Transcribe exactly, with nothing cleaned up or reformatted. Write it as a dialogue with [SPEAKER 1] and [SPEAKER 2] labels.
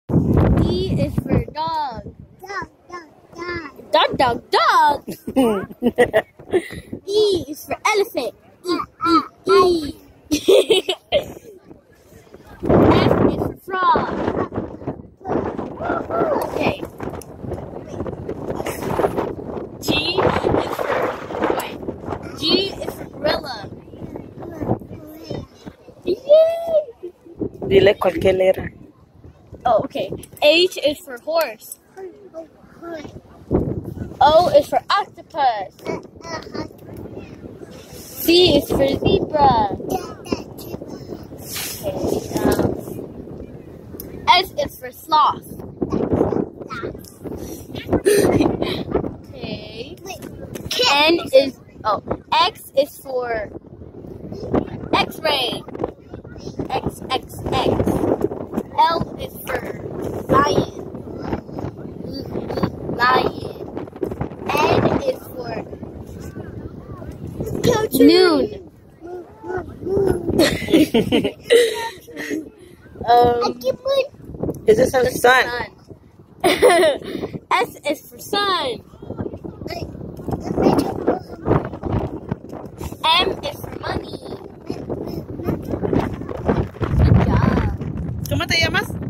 [SPEAKER 1] D is for dog.
[SPEAKER 2] Dog, dog, dog.
[SPEAKER 1] Dog, dog, dog. E is for elephant. E, E, E. F is for frog. Okay. G is for wait. G is for gorilla. Yay!
[SPEAKER 3] Dile cualquier letra.
[SPEAKER 1] Oh, okay. H is for horse. O is for octopus. C is for zebra. Okay. Um, S is for sloth. Okay. N is oh X is for X-ray. X X X. L is for lion. Lion. N is for noon. um,
[SPEAKER 3] Is this the sun?
[SPEAKER 1] sun. S is for sun. M is for money. Good job.
[SPEAKER 3] ¿Cómo te llamas?